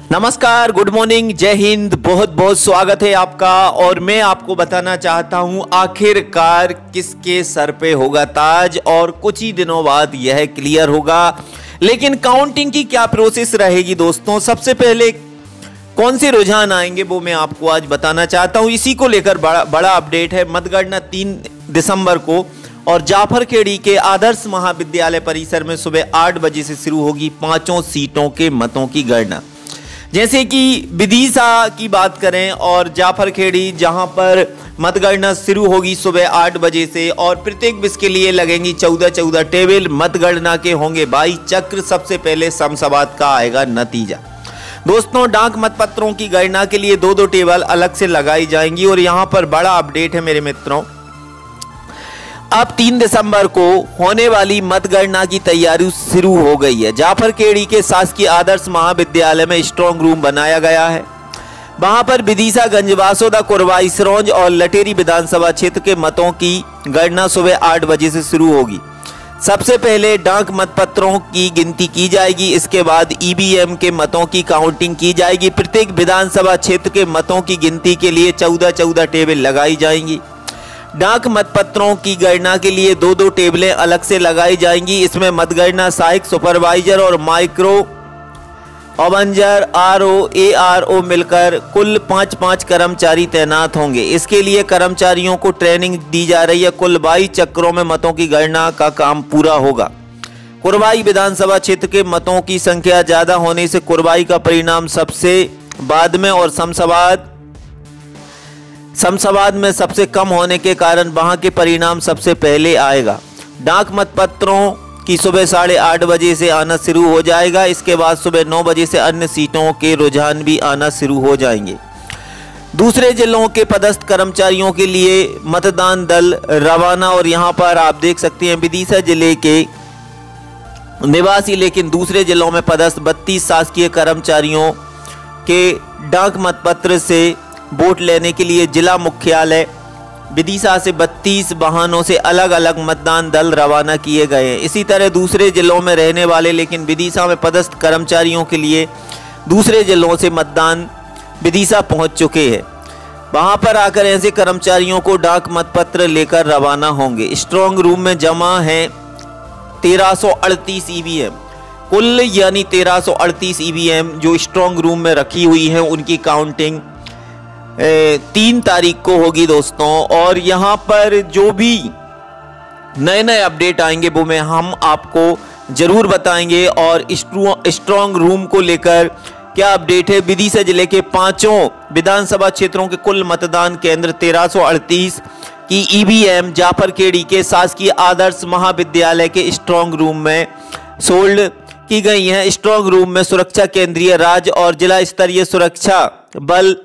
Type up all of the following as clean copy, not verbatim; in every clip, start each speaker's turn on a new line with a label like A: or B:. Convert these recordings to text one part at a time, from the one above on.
A: नमस्कार, good morning, जय हिंद। बहुत बहुत स्वागत है आपका। और मैं आपको बताना चाहता हूं आखिरकार किसके सर पे होगा ताज, और कुछ ही दिनों बाद यह क्लियर होगा। लेकिन काउंटिंग की क्या प्रोसेस रहेगी दोस्तों, सबसे पहले कौन से रुझान आएंगे वो मैं आपको आज बताना चाहता हूं। इसी को लेकर बड़ा अपडेट है। मतगणना 3 दिसंबर को और जाफरखेड़ी के आदर्श महाविद्यालय परिसर में सुबह 8 बजे से शुरू होगी 5 सीटों के मतों की गणना। जैसे कि विदिशा की बात करें और जाफरखेड़ी, जहां पर मतगणना शुरू होगी सुबह 8 बजे से, और प्रत्येक विषय के लिए लगेंगी 14 टेबल। मतगणना के होंगे 22 चक्र। सबसे पहले समसवाद का आएगा नतीजा। दोस्तों, डाक मतपत्रों की गणना के लिए 2 टेबल अलग से लगाई जाएंगी। और यहां पर बड़ा अपडेट है मेरे मित्रों, अब 3 दिसंबर को होने वाली मतगणना की तैयारी शुरू हो गई है। जाफरखेड़ी के शासकीय आदर्श महाविद्यालय में स्ट्रांग रूम बनाया गया है। वहां पर विदिशा, गंजवासोदा, कोरवाई, सिरोंज और लटेरी विधानसभा क्षेत्र के मतों की गणना सुबह 8 बजे से शुरू होगी। सबसे पहले डाक मतपत्रों की गिनती की जाएगी। इसके बाद ईवीएम के मतों की काउंटिंग की जाएगी। प्रत्येक विधानसभा क्षेत्र के मतों की गिनती के लिए 14 टेबल लगाई जाएंगी। डाक मतपत्रों की गणना के लिए 2 टेबलें अलग से लगाई जाएंगी। इसमें मतगणना सहायक, सुपरवाइजर और माइक्रो ऑब्जर्वर आरओ एआरओ मिलकर कुल 5 कर्मचारी तैनात होंगे। इसके लिए कर्मचारियों को ट्रेनिंग दी जा रही है। कुल 22 चक्रों में मतों की गणना का काम पूरा होगा। कोरवाई विधानसभा क्षेत्र के मतों की संख्या ज्यादा होने से कोरवाई का परिणाम सबसे बाद में, और समसवाद में सबसे कम होने के कारण वहां के परिणाम सबसे पहले आएगा। डाक मतपत्रों की सुबह 8:30 बजे से आना शुरू हो जाएगा। इसके बाद सुबह 9 बजे से अन्य सीटों के रुझान भी आना शुरू हो जाएंगे। दूसरे जिलों के पदस्थ कर्मचारियों के लिए मतदान दल रवाना। और यहां पर आप देख सकते हैं विदिशा जिले के निवासी लेकिन दूसरे जिलों में पदस्थ 32 शासकीय कर्मचारियों के डाक मतपत्र से वोट लेने के लिए जिला मुख्यालय विदिशा से 32 वाहनों से अलग अलग मतदान दल रवाना किए गए हैं। इसी तरह दूसरे जिलों में रहने वाले लेकिन विदिशा में पदस्थ कर्मचारियों के लिए दूसरे जिलों से मतदान विदिशा पहुंच चुके हैं। वहां पर आकर ऐसे कर्मचारियों को डाक मतपत्र लेकर रवाना होंगे। स्ट्रांग रूम में जमा है 1338 ईवीएम कुल, यानी 1338 ईवीएम जो स्ट्रांग रूम में रखी हुई है, उनकी काउंटिंग 3 तारीख को होगी दोस्तों। और यहाँ पर जो भी नए अपडेट आएंगे वो हम आपको जरूर बताएंगे। और स्ट्रांग रूम को लेकर क्या अपडेट है, विदिशा जिले के 5 विधानसभा क्षेत्रों के कुल मतदान केंद्र 1338 की ईवीएम जाफरखेड़ी के शासकीय आदर्श महाविद्यालय के स्ट्रांग रूम में सोल्ड की गई हैं। स्ट्रांग रूम में सुरक्षा केंद्रीय राज्य और जिला स्तरीय सुरक्षा बल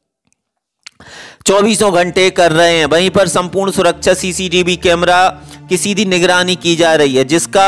A: 24 घंटे कर रहे हैं। वहीं पर संपूर्ण सुरक्षा सीसीटीवी कैमरा की सीधी निगरानी की जा रही है, जिसका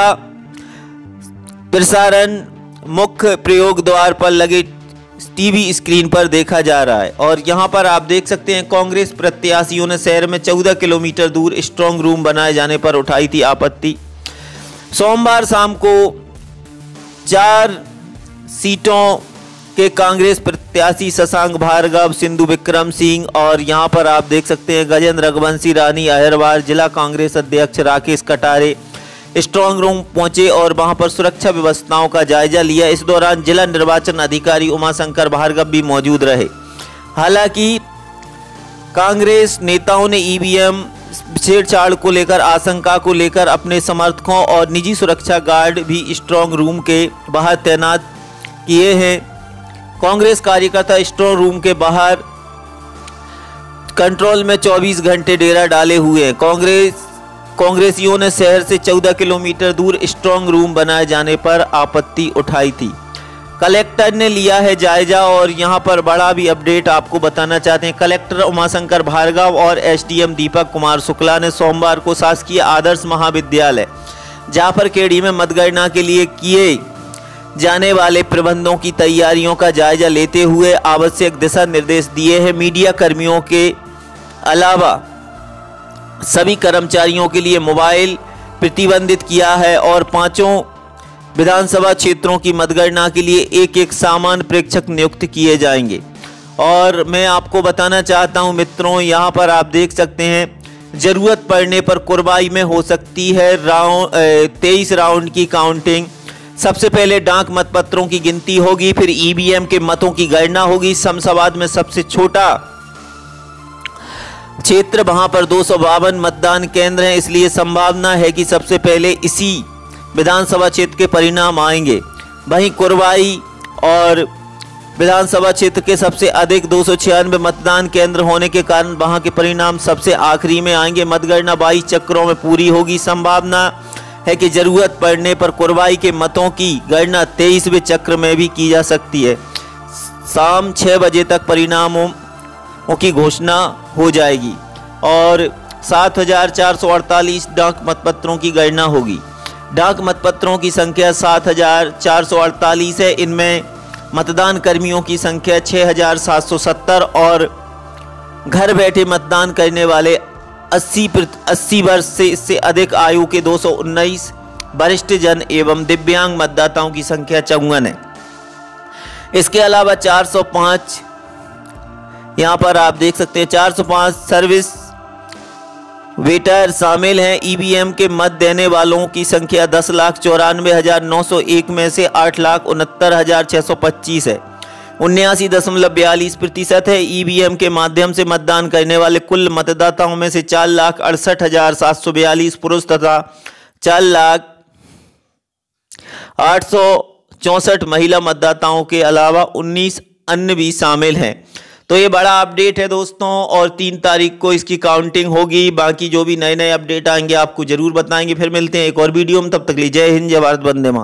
A: प्रसारण मुख्य प्रयोग द्वार पर लगे टीवी स्क्रीन पर देखा जा रहा है। और यहां पर आप देख सकते हैं कांग्रेस प्रत्याशियों ने शहर में 14 किलोमीटर दूर स्ट्रांग रूम बनाए जाने पर उठाई थी आपत्ति। सोमवार शाम को 4 सीटों के कांग्रेस प्रत्याशी शशांक भार्गव, सिंधु विक्रम सिंह और यहां पर आप देख सकते हैं गजेंद्र रघुवंशी, रानी अहिरवार, जिला कांग्रेस अध्यक्ष राकेश कटारे स्ट्रांग रूम पहुंचे और वहां पर सुरक्षा व्यवस्थाओं का जायजा लिया। इस दौरान जिला निर्वाचन अधिकारी उमाशंकर भार्गव भी मौजूद रहे। हालांकि कांग्रेस नेताओं ने ईवीएम छेड़छाड़ को लेकर आशंका को लेकर अपने समर्थकों और निजी सुरक्षा गार्ड भी स्ट्रांग रूम के बाहर तैनात किए हैं। कांग्रेस कार्यकर्ता स्ट्रांग रूम के बाहर कंट्रोल में 24 घंटे डेरा डाले हुए हैं। कांग्रेसियों ने शहर से 14 किलोमीटर दूर स्ट्रांग रूम बनाए जाने पर आपत्ति उठाई थी। कलेक्टर ने लिया है जायजा। और यहां पर बड़ा भी अपडेट आपको बताना चाहते हैं। कलेक्टर उमाशंकर भार्गव और एसडीएम दीपक कुमार शुक्ला ने सोमवार को शासकीय आदर्श महाविद्यालय जाफरखेड़ी में मतगणना के लिए किए जाने वाले प्रबंधों की तैयारियों का जायजा लेते हुए आवश्यक दिशा निर्देश दिए हैं। मीडिया कर्मियों के अलावा सभी कर्मचारियों के लिए मोबाइल प्रतिबंधित किया है और 5 विधानसभा क्षेत्रों की मतगणना के लिए एक एक सामान्य प्रेक्षक नियुक्त किए जाएंगे। और मैं आपको बताना चाहता हूं मित्रों, यहां पर आप देख सकते हैं जरूरत पड़ने पर कुरवाई में हो सकती है 23 राउंड की काउंटिंग। सबसे पहले डाक मतपत्रों की गिनती होगी, फिर ईवीएम के मतों की गणना होगी। शमशाबाद में सबसे छोटा क्षेत्र, वहां पर 252 मतदान केंद्र हैं, इसलिए संभावना है कि सबसे पहले इसी विधानसभा क्षेत्र के परिणाम आएंगे। वहीं कुरवाई और विधानसभा क्षेत्र के सबसे अधिक 296 मतदान केंद्र होने के कारण वहां के परिणाम सबसे आखिरी में आएंगे। मतगणना 22 चक्रों में पूरी होगी। संभावना है कि जरूरत पड़ने पर कुरवाई के मतों की गणना 23वें चक्र में भी की जा सकती है। शाम 6 बजे तक परिणामों की घोषणा हो जाएगी और 7448 डाक मतपत्रों की गणना होगी। डाक मतपत्रों की संख्या 7448 है। इनमें मतदान कर्मियों की संख्या 6770 और घर बैठे मतदान करने वाले 80 वर्ष से इससे अधिक आयु के 219, वरिष्ठ जन एवं दिव्यांग मतदाताओं की संख्या 54 है। इसके अलावा 405 यहाँ पर आप देख सकते हैं 405 सर्विस वेटर शामिल हैं। ईवीएम के मत देने वालों की संख्या 10,94,901 में से 8,69,625 है, 79.42% है। ईवीएम के माध्यम से मतदान करने वाले कुल मतदाताओं में से 4,68,742 पुरुष तथा 4,08,64 महिला मतदाताओं के अलावा 19 अन्य भी शामिल हैं। तो ये बड़ा अपडेट है दोस्तों, और 3 तारीख को इसकी काउंटिंग होगी। बाकी जो भी नए नए अपडेट आएंगे आपको जरूर बताएंगे। फिर मिलते हैं एक और वीडियो में, तब तक के लिए जय हिंद, जय भारत, वंदे मातरम।